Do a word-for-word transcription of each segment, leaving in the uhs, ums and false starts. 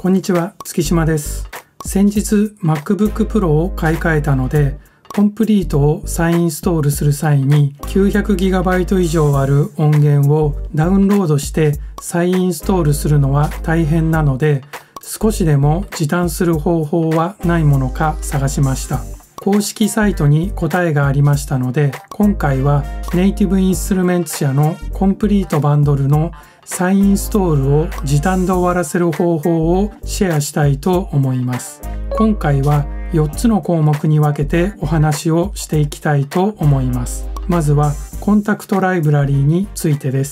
こんにちは、月島です。先日 MacBook Pro を買い替えたので、コンプリートを再インストールする際に きゅうひゃくギガバイト 以上ある音源をダウンロードして再インストールするのは大変なので、少しでも時短する方法はないものか探しました。公式サイトに答えがありましたので、今回はネイティブインストゥルメンツ社のコンプリートバンドルの再インストールを時短で終わらせる方法をシェアしたいと思います。今回はよっつの項目に分けてお話をしていきたいと思います。まずはコンタクトライブラリーについてです。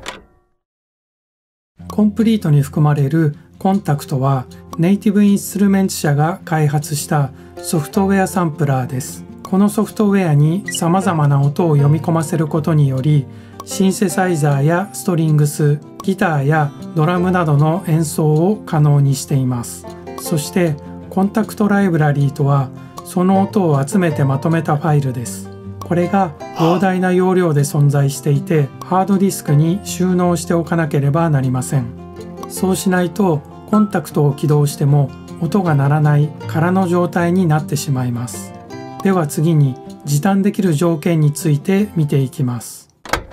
コンプリートに含まれるコンタクトはネイティブインストゥルメンツ社が開発したソフトウェアサンプラーです。このソフトウェアに様々な音を読み込ませることにより、シンセサイザーやストリングス、ギターやドラムなどの演奏を可能にしています。そしてコンタクトライブラリーとは、その音を集めてまとめたファイルです。これが膨大な容量で存在していて、ハードディスクに収納しておかなければなりません。そうしないとコンタクトを起動しても音が鳴らない空の状態になってしまいます。では次に時短できる条件について見ていきます。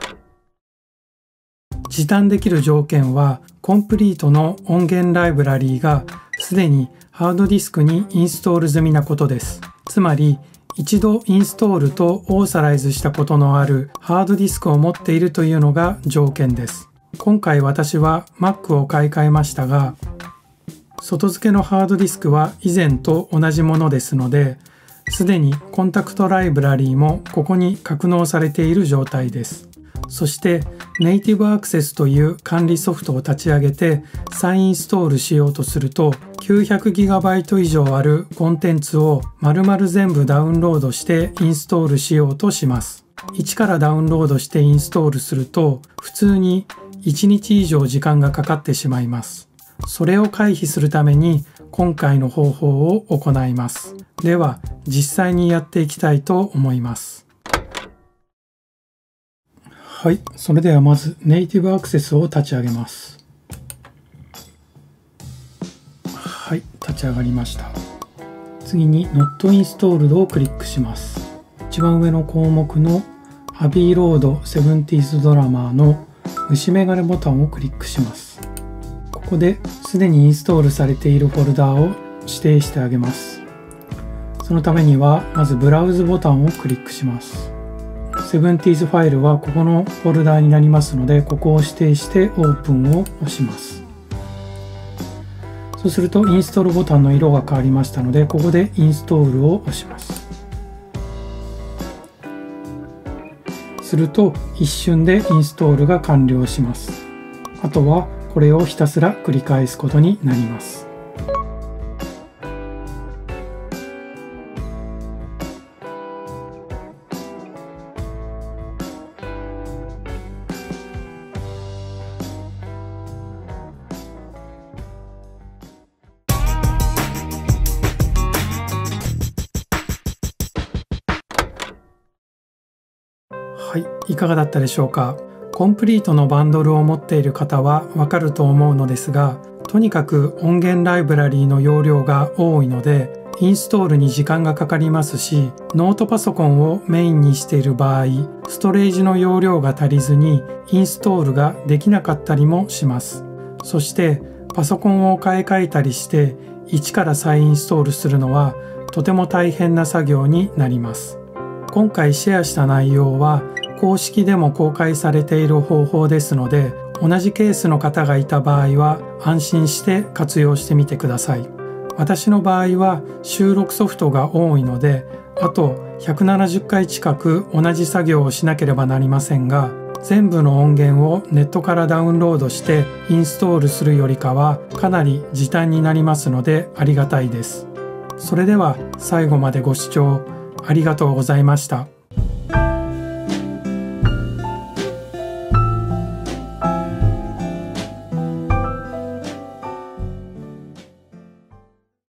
時短できる条件は、コンプリートの音源ライブラリーがすでにハードディスクにインストール済みなことです。つまり、一度インストールとオーサライズしたことのあるハードディスクを持っているというのが条件です。今回私は Mac を買い替えましたが、外付けのハードディスクは以前と同じものですので、すでにコンタクトライブラリーもここに格納されている状態です。そしてネイティブアクセスという管理ソフトを立ち上げて再インストールしようとすると、きゅうひゃくギガバイト 以上あるコンテンツを丸々全部ダウンロードしてインストールしようとします。一からダウンロードしてインストールすると、普通にいちにち以上時間がかかってしまいます。それを回避するために今回の方法を行います。では実際にやっていきたいと思います。はい、それではまずネイティブアクセスを立ち上げます。はい、立ち上がりました。次に Not Installed をクリックします。一番上の項目の Abbey Road セブンティーズ ドラマーの虫眼鏡ボタンをクリックします。ここですでにインストールされているフォルダを指定してあげます。そのためにはまずブラウズボタンをクリックします。セブンティーズ ファイルはここのフォルダになりますので、ここを指定してオープンを押します。そうするとインストールボタンの色が変わりましたので、ここでインストールを押します。すると一瞬でインストールが完了します。あとはこれをひたすら繰り返すことになります。はい、いかがだったでしょうか。コンプリートのバンドルを持っている方はわかると思うのですが、とにかく音源ライブラリーの容量が多いので、インストールに時間がかかりますし、ノートパソコンをメインにしている場合、ストレージの容量が足りずにインストールができなかったりもします。そしてパソコンを買い替えたりして一から再インストールするのはとても大変な作業になります。今回シェアした内容は公式でも公開されている方法ですので、同じケースの方がいた場合は安心して活用してみてください。私の場合は収録ソフトが多いので、あとひゃくななじゅっかい近く同じ作業をしなければなりませんが、全部の音源をネットからダウンロードしてインストールするよりかはかなり時短になりますのでありがたいです。それでは最後までご視聴ありがとうございました。